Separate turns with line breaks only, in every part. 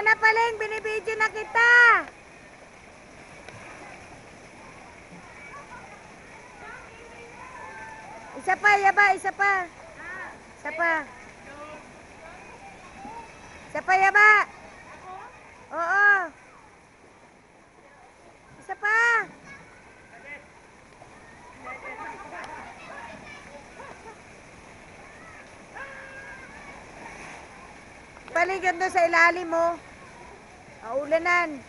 na paling, binibidyo na kita. Isa pa, yaba, isa pa. Isa pa. Isa pa, yaba. Oo. Isa pa. Paligid doon sa ilalim mo. Aulanan.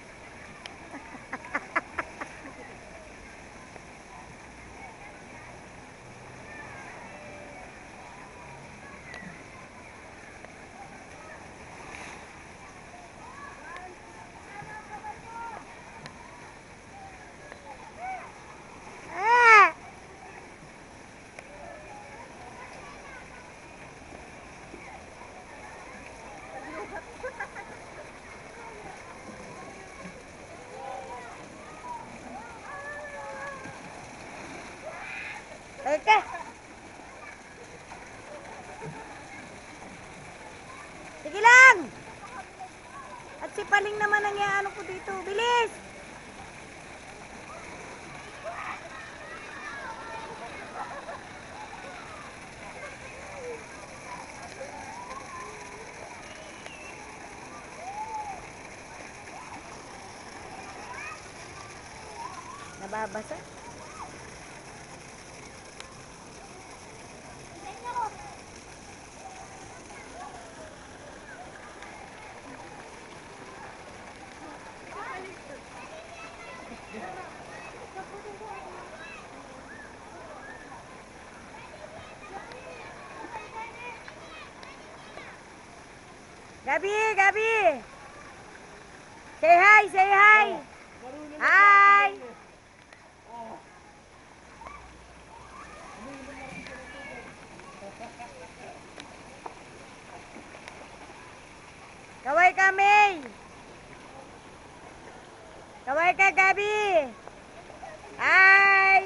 Teka. Sige lang. At si Paling naman ang ano ko dito. Bilis. Nababasa. Gabi, Gabi. Say hi, say hi. Hi. Kaway kami. Kaway ka, Gabi. Hi.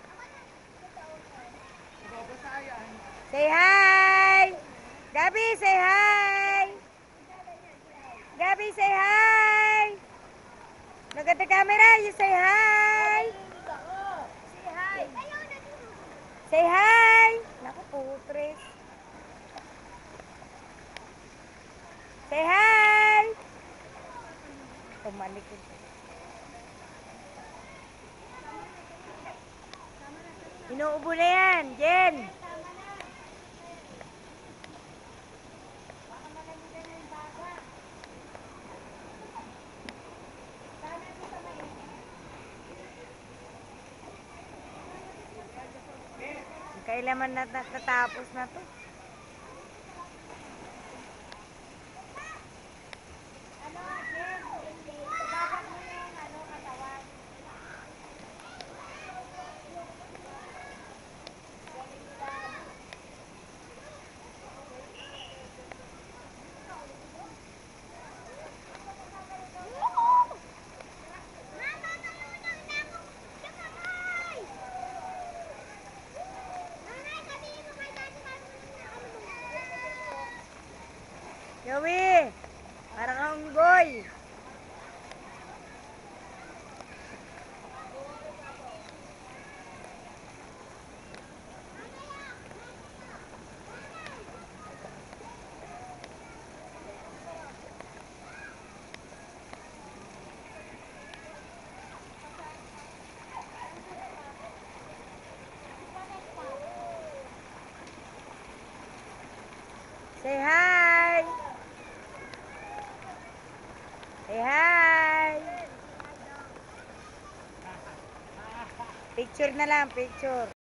Say hi. Gabi, say hi. Gabi, say hi. Look at the camera. You say hi. Say hi. Say hi. Naku, putres. Say hi. Tumalikod. Inuubo na yan, Jen. Kailan man natatapos na to? Gawi, parang kang unggoy. Say hi. Say hi. Picture na lang, picture.